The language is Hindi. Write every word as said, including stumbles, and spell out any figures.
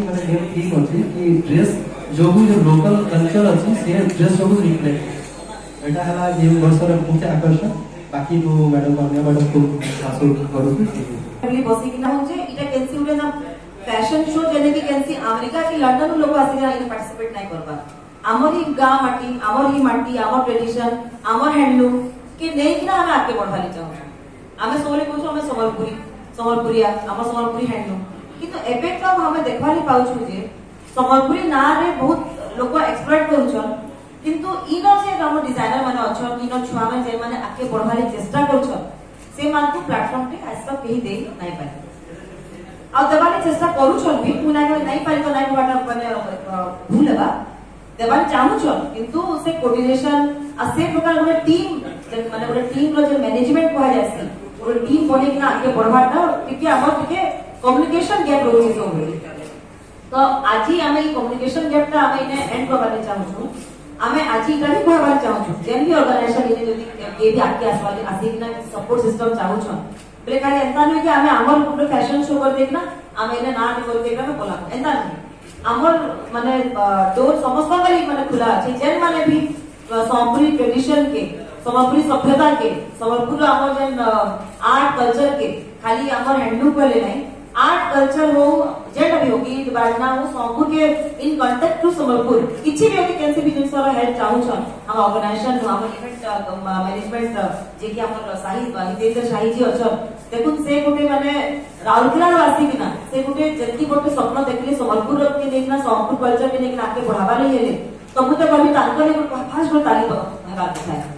माने नियम ठीक अछि कि ड्रेस जो भी जो लोकल कल्चर अछि से ड्रेस सब रिफ्लेक्ट एटा हला ये वर्षर मुख्य आकर्षण बाकी तो मैडम अन्य मैडम को आसो करू पहले बसी कि ना हो जे इटा कैंसी उले ना फैशन शो जने की कैंसी अमेरिका की लंडन लोग आसी जा इन पार्टिसिपेट नहीं करबा हमर ही गांव माटी हमर ही माटी हमर ट्रेडिशन हमर हैंडलूम के नै कि ना हम आके बढ़ाली चाहू हमें सोले को हमें संबलपुरी संबलपुरिया हमर संबलपुरी हैंडलूम किंतु एबे तो हमें देखवाली पाउछु जे संबलपुरी ना रे बहुत लोग एक्सप्लोइट करूछन किंतु इनो जे हम डिजाइनर माने अछन इनो छुआ में जे माने आके बढ़ाली चेष्टा करूछन से मान को प्लेटफॉर्म पे आज तक कहीं दे नहीं पाए आ देवाली चेष्टा करूछन भी पुना के नहीं पाई तो नहीं वाटा माने भूल बा देवाली चाहूछन किंतु से कोऑर्डिनेशन आ से प्रकार में टीम माने ଗୋଟେ टीम रो जे मैनेजमेंट कोहा जासी ଗୋଟେ टीम बने कि ना आगे बढ़वाटा टिके हमर टिके कम्युनिकेशन गैप रोची सब तो आज ही हमें कम्युनिकेशन गैप ता हमें इने एंड करवाले चाहूछु हमें आज ही कहीं कहवाले चाहूछु जेन भी ऑर्गेनाइजेशन इने जदी ये भी आके आसवाले आसी कि ना सपोर्ट सिस्टम चाहूछु बोले काहे एंता नहीं कि हमें हमर पूरे फैशन शो कर देखना हमें इने ना कर देखना में बोला एंता नहीं हमर माने डोर समस्त वाली माने खुला अछि जेन माने भी संबलपुरी ट्रेडिशन के संबलपुरी सभ्यता के संबलपुर हमर जेन आर्ट कल्चर के खाली हमर हैंडलूम को ले नहीं आर्ट कल्चर हो जेट भी होगी बाजना हो संबलपुर के इन कांटेक्ट टू संबलपुर किछि भी होगी कैसे भी जिन सारा हेल्प चाहू छ हम ऑर्गेनाइजेशन हम इवेंट मैनेजमेंट जे कि हमर शाही हितेंद्र शाही जी अछ देखुन से गोटे माने राउरकेला वासी कि ना से गोटे जति गोटे स्वप्न देखले संबलपुर के देखना संबलपुर कल्चर के देखना आके बढ़ावा ले हेले तो मुते कभी तांको ने फास्ट में ताली बजा था।